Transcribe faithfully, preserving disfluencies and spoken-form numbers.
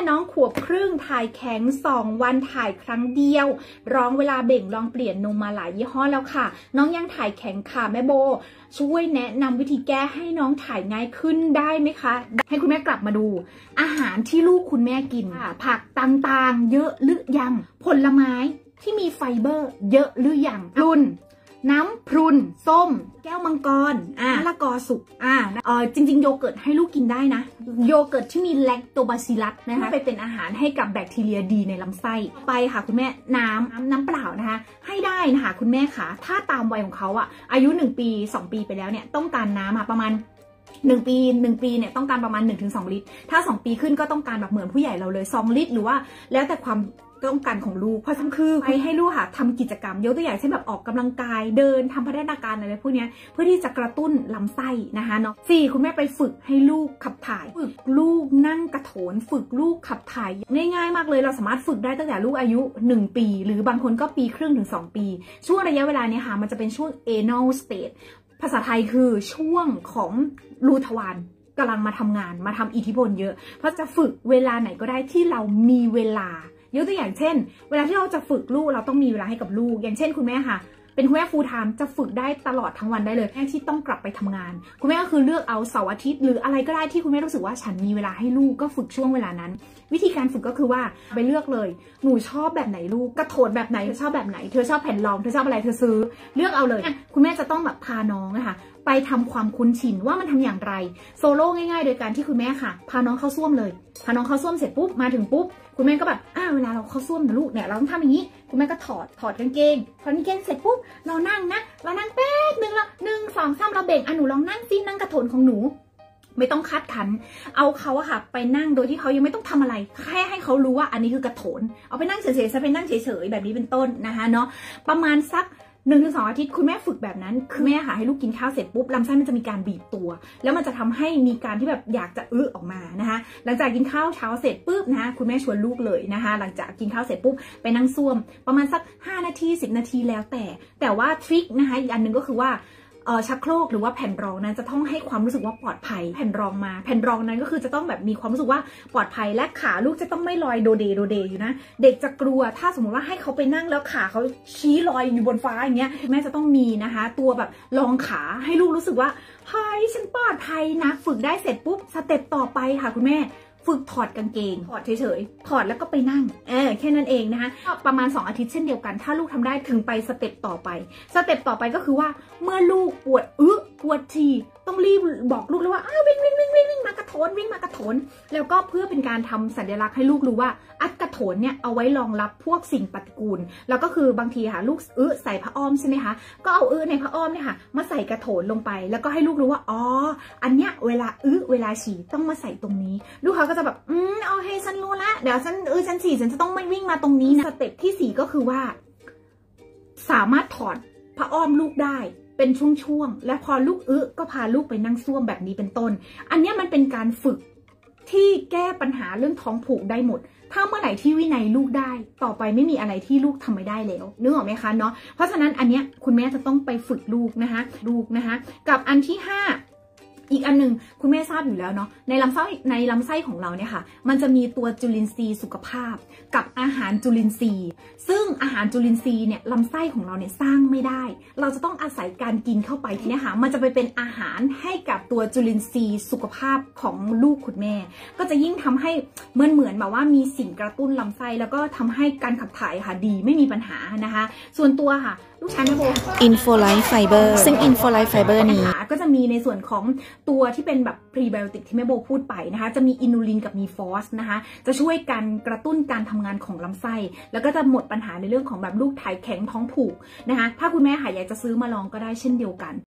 น้องขวบครึ่งถ่ายแข็งสองวันถ่ายครั้งเดียวร้องเวลาเบ่งลองเปลี่ยนนมมาหลายยี่ห้อแล้วค่ะน้องยังถ่ายแข็งค่ะแม่โบช่วยแนะนำวิธีแก้ให้น้องถ่ายง่ายขึ้นได้ไหมคะให้คุณแม่กลับมาดูอาหารที่ลูกคุณแม่กินผักต่างๆเยอะหรือยังผลไม้ที่มีไฟเบอร์เยอะหรือยังรุ่นน้ำพรุนส้มแก้วมังกรอ่ามะละกอสุกอ่าเออจริงๆโยเกิร์ตให้ลูกกินได้นะโยเกิร์ตที่มีแลคโตบาซิลลัสนะคะไปเป็นอาหารให้กับแบคทีเรียดีในลำไส้ไปค่ะคุณแม่น้ำน้ำเปล่านะคะให้ได้นะคะคุณแม่ค่ะถ้าตามวัยของเขาอะอายุหนึ่งปีสองปีไปแล้วเนี่ยต้องการน้ำอะประมาณหนึ่งปีหนึ่งปีเนี่ยต้องการประมาณ หนึ่งถึงสอง ลิตรถ้าสองปีขึ้นก็ต้องการแบบเหมือนผู้ใหญ่เราเลยสองลิตรหรือว่าแล้วแต่ความต้องการของลูกเพราะฉะนั้นคือไปให้ลูกค่ะทำกิจกรรมยกตัวอย่างเช่นแบบออกกำลังกายเดินทำพัฒนาการอะไรพวกนี้เพื่อที่จะกระตุ้นลำไส้นะคะเนาะสี่คุณแม่ไปฝึกให้ลูกขับถ่ายฝึกลูกนั่งกระโถนฝึกลูกขับถ่ายง่ายๆมากเลยเราสามารถฝึกได้ตั้งแต่ลูกอายุหนึ่งปีหรือบางคนก็ปีครึ่งถึงสองปีช่วงระยะเวลาเนี่ยค่ะมันจะเป็นช่วง anal state ภาษาไทยคือช่วงของรูทวารกำลังมาทำงานมาทำอิทธิพลเยอะเพราะจะฝึกเวลาไหนก็ได้ที่เรามีเวลายกตัวอย่างเช่นเวลาที่เราจะฝึกลูกเราต้องมีเวลาให้กับลูกอย่างเช่นคุณแม่ค่ะเป็นคุณแม่ full time จะฝึกได้ตลอดทั้งวันได้เลยแม่ที่ต้องกลับไปทำงานคุณแม่ก็คือเลือกเอาเสาร์อาทิตย์หรืออะไรก็ได้ที่คุณแม่รู้สึกว่าฉันมีเวลาให้ลูกก็ฝึกช่วงเวลานั้นวิธีการฝึกก็คือว่าไปเลือกเลยหนูชอบแบบไหนลูกกระโถนแบบไหนเธอชอบแบบไหนเธอชอบแผ่นรองเธอชอบอะไรเธอซื้อเลือกเอาเลยคุณแม่จะต้องแบบพาน้องนะคะไปทำความคุ้นชินว่ามันทำอย่างไรโซโล่ง่ายๆโดยการที่คุณแม่ค่ะพาน้องเข้าส้วมเลยพาน้องเข้าส้วมเสร็จปุ๊บมาถึงปุ๊บคุณแม่ก็แบบอ้าเวลาเราเข้าส้วมนะลูกเนี่ยเราต้องทำอย่างนี้คุณแม่ก็ถอดถอดกางเกงถอดกางเกงเสร็จปุ๊บเรานั่งนะเรานั่งแป๊บนึงละหนึ่งสองสามเราเบ่งอ่ะหนูลองนั่งซินั่งกระโถนของหนูไม่ต้องคัดขันเอาเขาอะค่ะไปนั่งโดยที่เขายังไม่ต้องทำอะไรแค่ให้เขารู้ว่าอันนี้คือกระโถนเอาไปนั่งเฉยๆซะไปนั่งเฉยๆแบบนี้เป็นต้นนะคะเนาะประมาณสักหนึ่งถึงสองอาทิตย์คุณแม่ฝึกแบบนั้นคือแม่ค่ะให้ลูกกินข้าวเสร็จปุ๊บลำไส้มันจะมีการบีบตัวแล้วมันจะทำให้มีการที่แบบอยากจะอื้อออกมานะคะหลังจากกินข้าวเช้าเสร็จปุ๊บนะคะคุณแม่ชวนลูกเลยนะคะหลังจากกินข้าวเสร็จปุ๊บไปนั่งส้วมประมาณสักห้านาทีสิบนาทีแล้วแต่แต่ว่าทริคนะคะอีกอันหนึ่งก็คือว่าเออชักโครกหรือว่าแผ่นรองนั้นจะต้องให้ความรู้สึกว่าปลอดภัยแผ่นรองมาแผ่นรองนั้นก็คือจะต้องแบบมีความรู้สึกว่าปลอดภัยและขาลูกจะต้องไม่ลอยโดเดโดเดอยู่นะเด็กจะกลัวถ้าสมมติว่าให้เขาไปนั่งแล้วขาเขาชี้ลอยอยู่บนฟ้าอย่างเงี้ยแม่จะต้องมีนะคะตัวแบบรองขาให้ลูกรู้สึกว่าเฮ้ยฉันปลอดภัยนะฝึกได้เสร็จปุ๊บสเต็ปต่อไปค่ะคุณแม่ฝึกถอดกางเกงถอดเฉยๆถอดแล้วก็ไปนั่งเออแค่นั้นเองนะคะประมาณสองอาทิตย์เช่นเดียวกันถ้าลูกทำได้ถึงไปสเต็ปต่อไปสเต็ปต่อไปก็คือว่าเมื่อลูกปวดอึปวดทีต้องรีบบอกลูกเลยว่าอ้าววิ่งวิ่งวิ่งวิ่งวิ่งมากระโถนวิ่งมากระโถนแล้วก็เพื่อเป็นการทำสัญลักษณ์ให้ลูกรู้ว่าอัดกระโถนเนี่ยเอาไว้รองรับพวกสิ่งปฏิกูลแล้วก็คือบางทีค่ะลูกอึใส่ผ้าอ้อมใช่ไหมคะก็เอาอึในผ้าอ้อมเนี่ยค่ะมาใส่กระโถนลงไปแล้วก็ให้ลูกรู้ว่าอ๋ออันเนี้ยเวลาอึเวลาฉี่ต้องมาใส่ตรงนี้ลูกเขาก็จะแบบอืมโอเคฉันรู้ละเดี๋ยวฉันอึฉันฉี่ฉันจะต้องไม่วิ่งมาตรงนี้นะสเต็ปที่สี่ก็คือว่าสามารถถอดผ้าอ้อมลูกได้เป็นช่วงๆและพอลูกอึก็พาลูกไปนั่งส้วมแบบนี้เป็นต้นอันนี้มันเป็นการฝึกที่แก้ปัญหาเรื่องท้องผูกได้หมดถ้าเมื่อไหร่ที่วินัยลูกได้ต่อไปไม่มีอะไรที่ลูกทำไม่ได้แล้วนึกออกไหมคะเนาะเพราะฉะนั้นอันเนี้ยคุณแม่จะต้องไปฝึกลูกนะคะลูกนะคะกับอันที่ห้าอีกอันหนึ่งคุณแม่ทราบอยู่แล้วเนาะในลำไส้ในลำไส้ของเราเนี่ยค่ะมันจะมีตัวจุลินทรีย์สุขภาพกับอาหารจุลินทรีย์ซึ่งอาหารจุลินทรีย์เนี่ยลำไส้ของเราเนี่ยสร้างไม่ได้เราจะต้องอาศัยการกินเข้าไปทีนี้ค่ะมันจะไปเป็นอาหารให้กับตัวจุลินทรีย์สุขภาพของลูกคุณแม่ก็จะยิ่งทำให้เหมือนเหมือนแบบว่ามีสิ่งกระตุ้นลำไส้แล้วก็ทำให้การขับถ่ายค่ะดีไม่มีปัญหานะคะส่วนตัวค่ะลูกชายแม่โบ Infolife Fiber ซึ่ง Infolife Fiber นี้ก็จะมีในส่วนของตัวที่เป็นแบบพรีไบโอติกที่แม่โบพูดไปนะคะจะมีอินูลินกับมีฟอสนะคะจะช่วยกันกระตุ้นการทำงานของลำไส้แล้วก็จะหมดปัญหาในเรื่องของแบบลูกถ่ายแข็งท้องผูกนะคะถ้าคุณแม่หาอยากจะซื้อมาลองก็ได้เช่นเดียวกัน